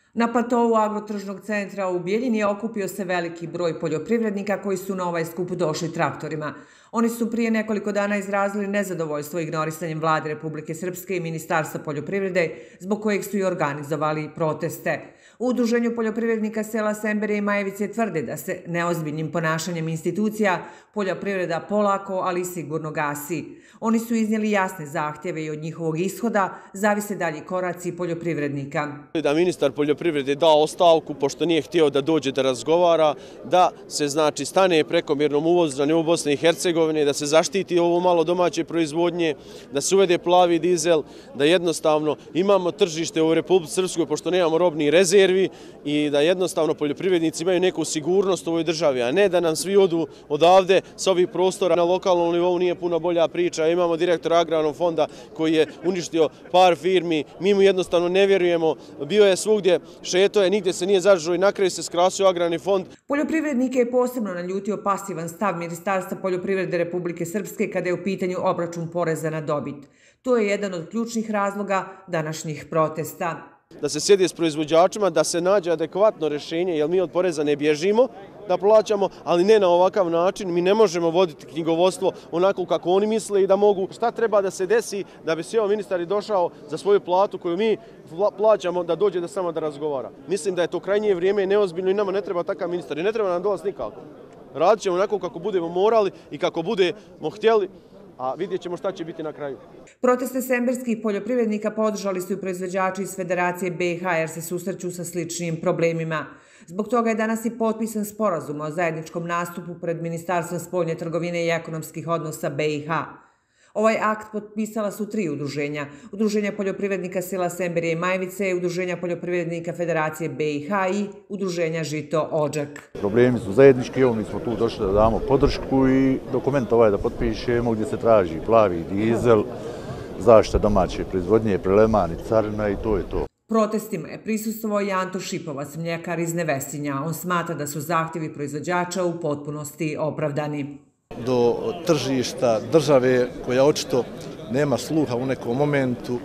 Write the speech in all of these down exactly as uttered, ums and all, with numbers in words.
Na platovu agrotržnog centra u Bijeljini okupio se veliki broj poljoprivrednika koji su na ovaj skup došli traktorima. Oni su prije nekoliko dana izrazili nezadovoljstvo ignorisanjem Vlade Republike Srpske i Ministarstva poljoprivrede, zbog kojeg su i organizovali proteste. U Udruženju poljoprivrednika sela Semberije i Majevice tvrde da se neozbiljnim ponašanjem institucija poljoprivreda polako, ali sigurno gasi. Oni su iznijeli jasne zahtjeve i od njihovog ishoda zavise dalji koraci poljoprivrednika. Da ministar poljoprivrede da ostavku, pošto nije htio da dođe da razgovara, da se znači stane prekomjernom uvozu na nivou Bosne i Hercegovine, da se zaštiti ovo malo domaće proizvodnje, da se uvede plavi dizel, da jednostavno imamo tržište u Republici Srpskoj, pošto nemamo robnih rezervi i da jednostavno poljoprivrednici imaju neku sigurnost u ovoj državi, a ne da nam svi odu odavde sa ovih prostora. Na lokalnom nivou nije puno bolja priča. Imamo direktora Agrarnog fonda koji je uništio par firmi, mi mu jednostavno ne vjerujemo, bio je svugdje, šeto je, nigdje se nije zadržao i na kraju se skrasio Agrarni fond. Poljoprivrednike je posebno naljutio pasivan stav Ministarstva poljoprivrede Republike Srpske kada je u pitanju obračun poreza na dobit. To je jedan od ključnih razloga današnjih protesta. Da se sjedi s proizvođačima, da se nađe adekvatno rješenje, jer mi od poreza ne bježimo da plaćamo, ali ne na ovakav način. Mi ne možemo voditi knjigovodstvo onako kako oni misle i da mogu. Šta treba da se desi da bi sjeo ministar i došao za svoju platu koju mi plaćamo da dođe da samo da razgovara. Mislim da je to krajnje vrijeme i neozbiljno i nama ne treba takav ministar i ne treba nam dolaz nikako. Radit ćemo onako kako budemo morali i kako budemo htjeli, a vidjet ćemo šta će biti na kraju. Proteste semberskih poljoprivrednika podržali su i proizvođači iz Federacije B i H jer se susreću sa sličnim problemima. Zbog toga je danas i potpisan sporazum o zajedničkom nastupu pred Ministarstvom spoljne trgovine i ekonomskih odnosa B i H. Ovaj akt potpisala su tri udruženja. Udruženja poljoprivrednika sela Semberije i Majevice, Udruženja poljoprivrednika Federacije B i H i Udruženja Žito Odžak. Problemi su zajednički, evo mi smo tu došli da damo podršku i dokument ovaj da potpišemo gdje se traži plavi dizel, zaštita domaće proizvodnje, prelevman i carina i to je to. Protestima je prisustvovao i Anto Šipovac, mljekar iz Nevesinja. On smatra da su zahtjevi proizvođača u potpunosti opravdani. Do tržišta države koja očito nema sluha u nekom momentu,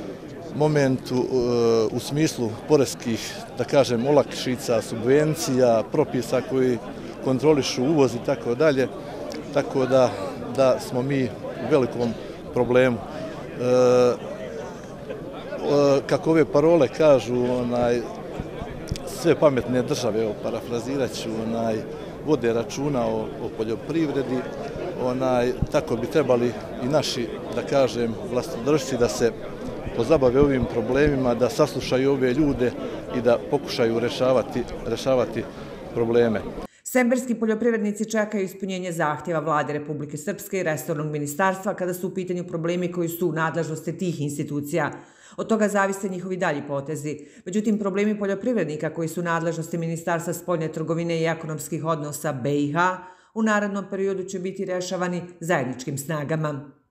momentu u smislu poreskih, da kažem, olakšica, subvencija, propisa koji kontrolišu uvoz i tako dalje, tako da, da smo mi u velikom problemu. E, kako ove parole kažu, onaj, sve pametne države, evo, parafrazirat ću, onaj, vode računa o, o poljoprivredi, onaj, tako bi trebali i naši, da kažem, vlastodržci da se pozabave ovim problemima, da saslušaju ove ljude i da pokušaju rešavati, rešavati probleme. Semberski poljoprivrednici čekaju ispunjenje zahtjeva Vlade Republike Srpske i resornog ministarstva kada su u pitanju problemi koji su u nadležnosti tih institucija. Od toga zavise njihovi dalji potezi. Međutim, problemi poljoprivrednika koji su u nadležnosti Ministarstva spoljne trgovine i ekonomskih odnosa B i H u narednom periodu će biti rešavani zajedničkim snagama.